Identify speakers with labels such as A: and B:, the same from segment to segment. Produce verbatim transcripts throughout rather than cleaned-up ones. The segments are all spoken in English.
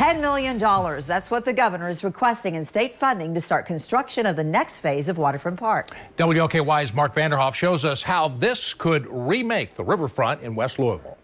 A: ten million dollars. That's what the governor is requesting in state funding to start construction of the next phase of Waterfront Park.
B: W L K Y's Mark Vanderhoff shows us how this could remake the riverfront in West Louisville.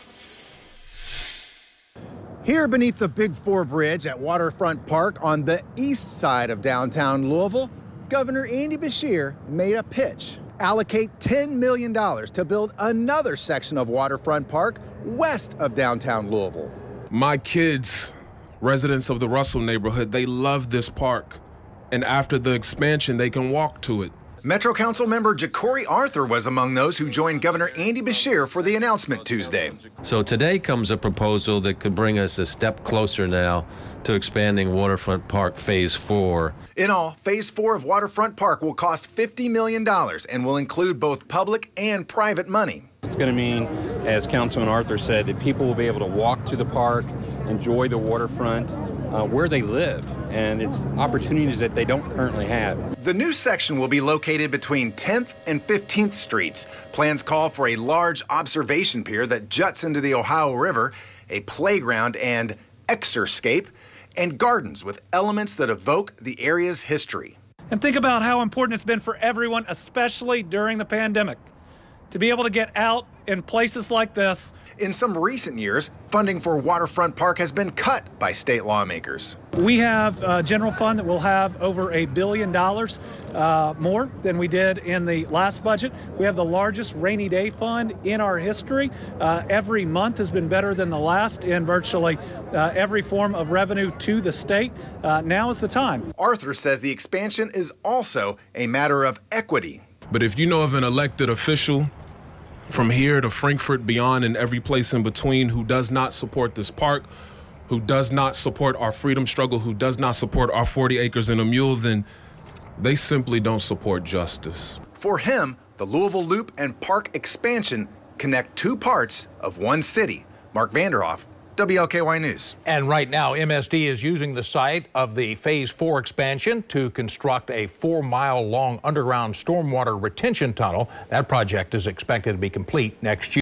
C: Here beneath the Big Four Bridge at Waterfront Park on the east side of downtown Louisville, Governor Andy Beshear made a pitch. Allocate ten million dollars to build another section of Waterfront Park west of downtown Louisville.
D: My kids, residents of the Russell neighborhood, they love this park. And after the expansion, they can walk to it.
C: Metro Council member Ja'Cory Arthur was among those who joined Governor Andy Beshear for the announcement Tuesday.
E: So today comes a proposal that could bring us a step closer now to expanding Waterfront Park Phase four.
C: In all, Phase four of Waterfront Park will cost fifty million dollars and will include both public and private money.
F: It's going to mean, as Councilman Arthur said, that people will be able to walk to the park, enjoy the waterfront uh, where they live, and it's opportunities that they don't currently have.
C: The new section will be located between tenth and fifteenth Streets. Plans call for a large observation pier that juts into the Ohio River, a playground and exerscape, and gardens with elements that evoke the area's history.
G: And think about how important it's been for everyone, especially during the pandemic, to be able to get out in places like this.
C: In some recent years, funding for Waterfront Park has been cut by state lawmakers.
G: We have a general fund that will have over a billion dollars uh, more than we did in the last budget. We have the largest rainy day fund in our history. Uh, every month has been better than the last in virtually uh, every form of revenue to the state. Uh, now is the time.
C: Arthur says the expansion is also a matter of equity.
D: But if you know of an elected official from here to Frankfurt, beyond, and every place in between who does not support this park, who does not support our freedom struggle, who does not support our forty acres and a mule, then they simply don't support justice.
C: For him, the Louisville Loop and park expansion connect two parts of one city. Mark Vanderhoff, W L K Y News.
B: And right now, M S D is using the site of the Phase four expansion to construct a four-mile-long underground stormwater retention tunnel. That project is expected to be complete next year.